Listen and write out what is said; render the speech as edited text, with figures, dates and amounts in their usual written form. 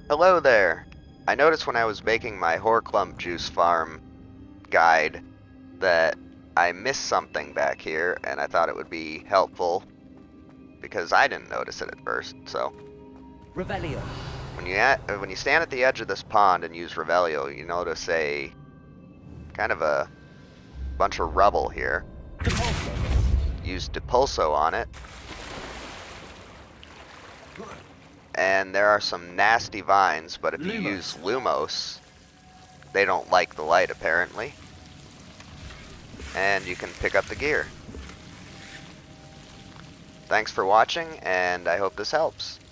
Hello there. I noticed when I was making my Horklump juice farm guide that I missed something back here, and I thought it would be helpful because I didn't notice it at first. So Revelio. when you stand at the edge of this pond and use Revelio, you notice a kind of a bunch of rubble here. Depulso. Use Depulso on it, and there are some nasty vines, but if you use Lumos, they don't like the light apparently, and you can pick up the gear. Thanks for watching, and I hope this helps.